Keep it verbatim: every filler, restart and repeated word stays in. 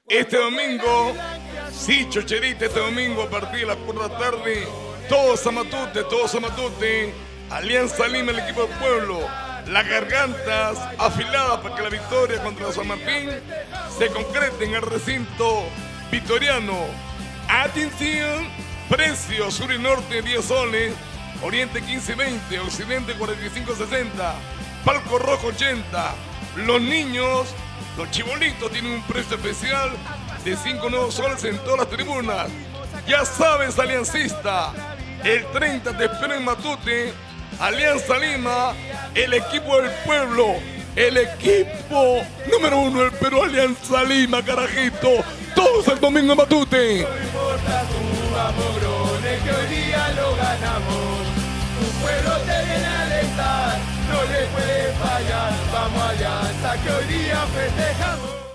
Este domingo, sí, Chocherita, este domingo a partir de las cuatro de la tarde, todos a Matute, todos a Matute, Alianza Lima, el equipo del pueblo, las gargantas afiladas para que la victoria contra San Martín se concrete en el recinto vitoriano. Atención, precio sur y norte diez soles, oriente quince veinte, occidente cuarenta y cinco sesenta, palco rojo ochenta. Los niños, los chibolitos tienen un precio especial de cinco nuevos soles en todas las tribunas. Ya sabes, aliancista, el treinta te espero en Matute, Alianza Lima, el equipo del pueblo, el equipo número uno del Perú, Alianza Lima, carajito, todos el domingo en Matute. No importa tu amorones, que hoy día lo ganamos. Tu pueblo te viene a alentar, no le puede fallar. Vamos Alianza, que hoy día festejamos.